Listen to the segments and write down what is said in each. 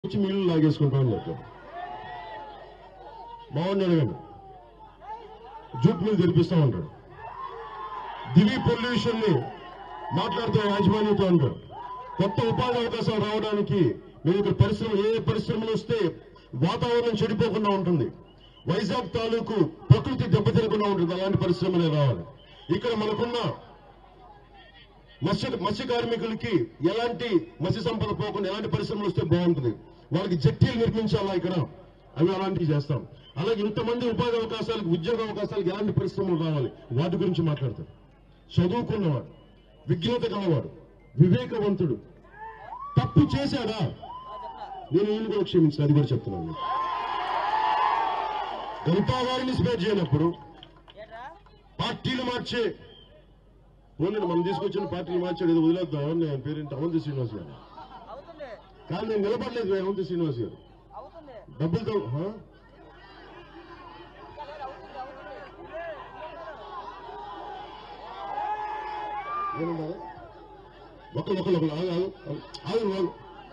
మీళ్ళు లాగేసుకుంటాం లెక్క బాగున్నాడు కానీ జూట్ మిల్ తెరిపిస్తా ఉంటాడు. దివీ పొల్యూషన్ ని మాట్లాడుతూ యాజమాన్యంతో అంటారు. కొత్త ఉపాధి అవకాశాలు రావడానికి మేము ఇక్కడ ఏ పరిశ్రమలు వస్తే వాతావరణం చెడిపోకుండా ఉంటుంది, వైజాగ్ తాలూకు ప్రకృతి దెబ్బతినకుండా ఉంటుంది, అలాంటి పరిశ్రమలే రావాలి. ఇక్కడ మనకున్న మత్స్య కార్మికులకి ఎలాంటి మత్స్య సంపద పోకుండా ఎలాంటి పరిశ్రమలు వస్తే బాగుంటుంది, వాళ్ళకి జట్టీలు నిర్మించాలా ఇక్కడ, అవి అలాంటివి చేస్తాం. అలాగే ఇంతమంది ఉపాధి అవకాశాలకు ఉద్యోగ అవకాశాలకు ఎలాంటి పరిశ్రమలు రావాలి వాటి గురించి మాట్లాడతారు. చదువుకున్నవాడు, విజ్ఞత గలవాడు, వివేకవంతుడు తప్పు చేశాడా నేను ఈయన కూడా క్షమించిన, అది కూడా చెప్తున్నాను. గంటా వారిని స్పేర్ చేయనప్పుడు పార్టీలు మార్చే మనం తీసుకొచ్చిన పార్టీలు మార్చాడు, ఏదో వదిలేద్దాం. నేను పేరేంటి అవంతి శ్రీనివాస్ గారు, కానీ నేను నిలబడలేదు. అవంతి శ్రీనివాస్ గారు డబ్బులతో ఒకళ్ళు ఆగు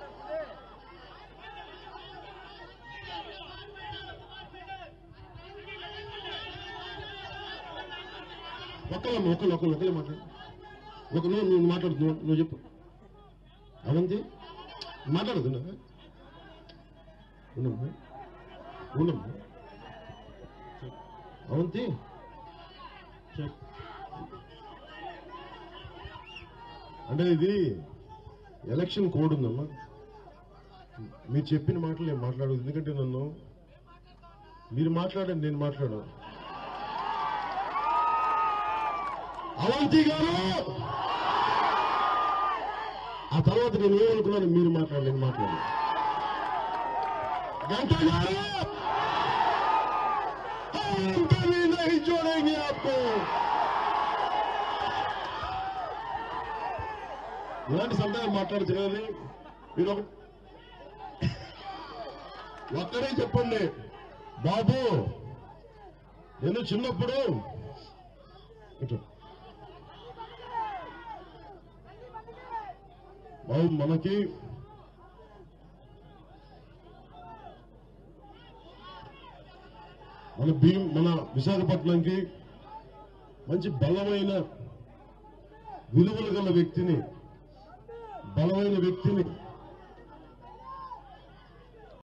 ఒకళ్ళే మాట్లాడు. నువ్వు మాట్లాడుతున్నావు, నువ్వు చెప్పు. అవంతి మాట్లాడుతున్నా ఉండమ్మా అవంతి అంటే ఇది ఎలక్షన్ కోడ్ ఉందమ్మా. మీరు చెప్పిన మాటలు నేను మాట్లాడదు, ఎందుకంటే మీరు మాట్లాడండి, నేను మాట్లాడను. అవంతి గారు ఆ తర్వాత నేను ఏమనుకున్నాను, మీరు మాట్లాడండి, నేను మాట్లాడాను. గంటా గారు చూడండి ఆపు. ఇలాంటి సందేహం మాట్లాడుతున్నది మీరు ఒక్కడే చెప్పండి. బాబు నేను చిన్నప్పుడు బాబు మనకి మన విశాఖపట్నంకి మంచి బలమైన విలువలు గల వ్యక్తిని